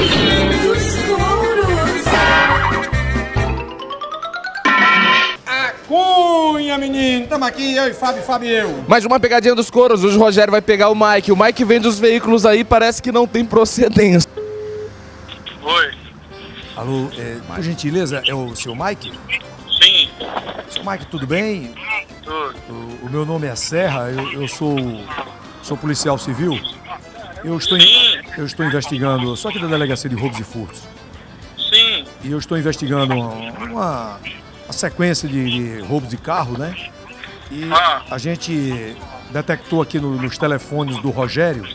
dos Couros. Cunha, menino, tamo aqui, eu e Fábio e eu. Mais uma pegadinha dos Couros, hoje o Rogério vai pegar o Mike. O Mike vende os veículos aí, parece que não tem procedência. Oi. Alô, por gentileza, é o seu Mike? Sim. Seu Mike, tudo bem? Tudo. O meu nome é Serra, eu sou policial civil. Eu estou investigando, só aqui da Delegacia de Roubos e Furtos. Sim. E eu estou investigando uma sequência de roubos de carro, né? E a gente detectou aqui nos telefones do Rogério.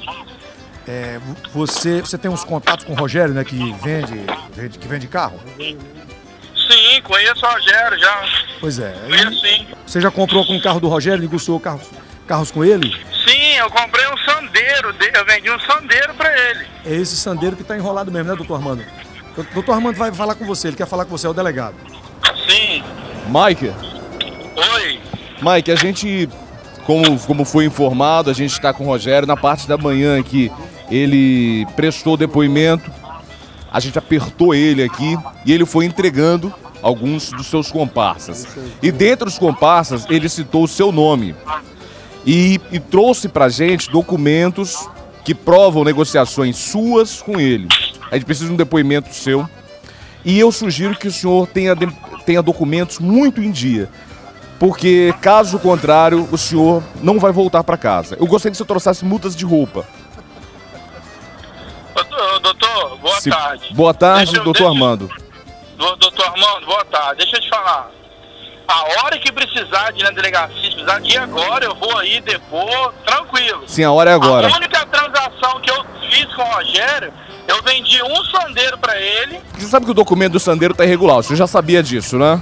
Você tem uns contatos com o Rogério, né? Que vende carro? Sim, conheço o Rogério já. Pois é. Conheço sim. Você já comprou com o carro do Rogério, negociou carros com ele? Sim, eu comprei um Sandero, eu vendi um Sandero pra ele. É esse Sandero que tá enrolado mesmo, né, doutor Armando? Doutor Armando vai falar com você, ele quer falar com você, é o delegado. Sim. Mike, Oi. Mike, a gente, como foi informado, a gente está com o Rogério na parte da manhã aqui. Ele prestou depoimento, a gente apertou ele aqui e ele foi entregando alguns dos seus comparsas. E dentre os comparsas, ele citou o seu nome e trouxe pra gente documentos que provam negociações suas com ele. A gente precisa de um depoimento seu e eu sugiro que o senhor tenha documentos muito em dia, porque caso contrário, o senhor não vai voltar para casa. Eu gostaria que você trouxesse multas de roupa. Doutor, boa tarde. Boa tarde, doutor Armando. Doutor Armando, boa tarde. Deixa eu te falar. A hora que precisar de ir na delegacia, se precisar de ir agora, eu vou aí depor, tranquilo. Sim, a hora é agora. A única transação que eu fiz com o Rogério, eu vendi um Sandero pra ele. Você sabe que o documento do Sandero tá irregular, o senhor já sabia disso, né?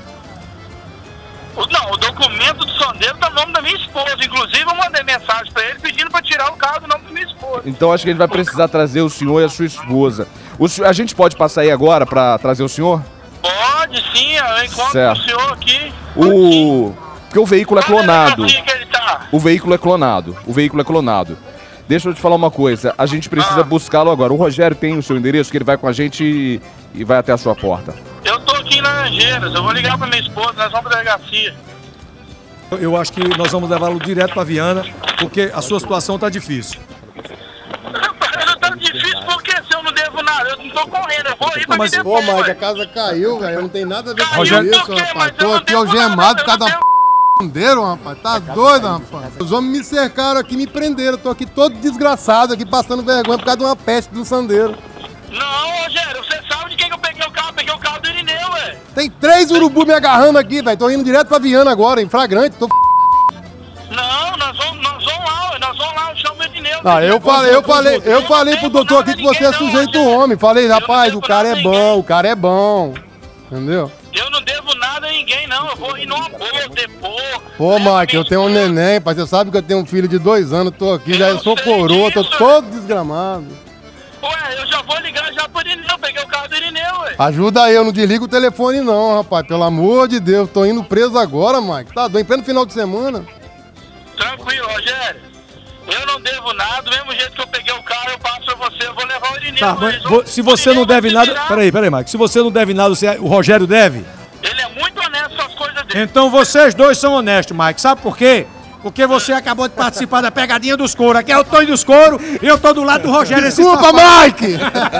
Não, o documento do Sandero tá no nome da minha esposa. Inclusive, eu mandei mensagem pra ele pedindo pra tirar o carro do nome da minha esposa. Então acho que ele vai precisar trazer o senhor e a sua esposa. A gente pode passar aí agora pra trazer o senhor? Pode sim, eu encontro Certo. o senhor aqui. Porque o veículo é clonado. Que ele tá? O veículo é clonado. O veículo é clonado. Deixa eu te falar uma coisa. A gente precisa buscá-lo agora. O Rogério tem o seu endereço, que ele vai com a gente e vai até a sua porta. Eu tô aqui em Laranjeiras. Eu vou ligar pra minha esposa, nós vamos pra delegacia. Eu acho que nós vamos levá-lo direto pra Viana, porque a sua situação tá difícil. Tá difícil porque se eu não devo nada, eu não tô correndo, eu vou ir pra Mas, me Pô, depor. Mike, a casa caiu, velho. Não tem nada a ver com Caiu isso, por quê? rapaz. Mas eu Tô não aqui devo algemado nada, por causa eu da não Sandeiro, rapaz. Tá doido, rapaz. Os homens me cercaram aqui, me prenderam. Tô aqui todo desgraçado, aqui passando vergonha por causa de uma peste do Sandeiro. Não, Rogério, você sabe de quem que eu peguei o carro? Eu peguei o carro do Irineu, velho. Tem 3 urubu me agarrando aqui, velho. Tô indo direto pra Viana agora, em flagrante. Tô... Não, nós vamos lá, eu chamo o Irineu. Ah, eu falei pro doutor aqui que você é sujeito homem. Falei, rapaz, o cara é bom, o cara é bom. Entendeu? Eu não devo nada a ninguém, não. Eu vou ir numa boa, depor. Pô, Mike, eu tenho um neném, pai. Você sabe que eu tenho um filho de 2 anos. Tô aqui, já eu sou sei coroa, tô disso, todo desgramado. Ué, eu já vou ligar já pro Irineu. Peguei o carro do Irineu, ué. Ajuda aí, eu não desligo o telefone não, rapaz. Pelo amor de Deus, tô indo preso agora, Mike. Tá doido, em pleno final de semana. Tranquilo, Rogério. Eu não devo nada, do mesmo jeito que eu peguei o carro, eu passo pra você, eu vou levar o Irineu. Tá, mas mas se você não deve nada... Peraí, Mike. Se você não deve nada, o Rogério deve? Ele é muito honesto com as coisas dele. Então vocês dois são honestos, Mike. Sabe por quê? Porque você acabou de participar da pegadinha dos couros. Aqui é o Tonho dos couros e eu tô do lado do Rogério. Desculpa, Mike!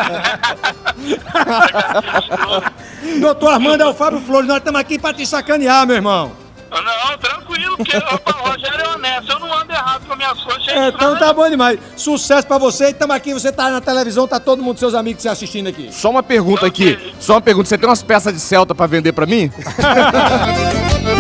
Doutor Armando é o Fábio Flores. Nós estamos aqui pra te sacanear, meu irmão. Não, tranquilo, porque opa, o Rogério é honesto. Eu não ando errado com as minhas coisas. Então tá bom demais. Sucesso pra você. Estamos aqui, você tá na televisão, tá todo mundo, seus amigos se assistindo aqui. Só uma pergunta aqui. Só uma pergunta. Você tem umas peças de Celta pra vender pra mim?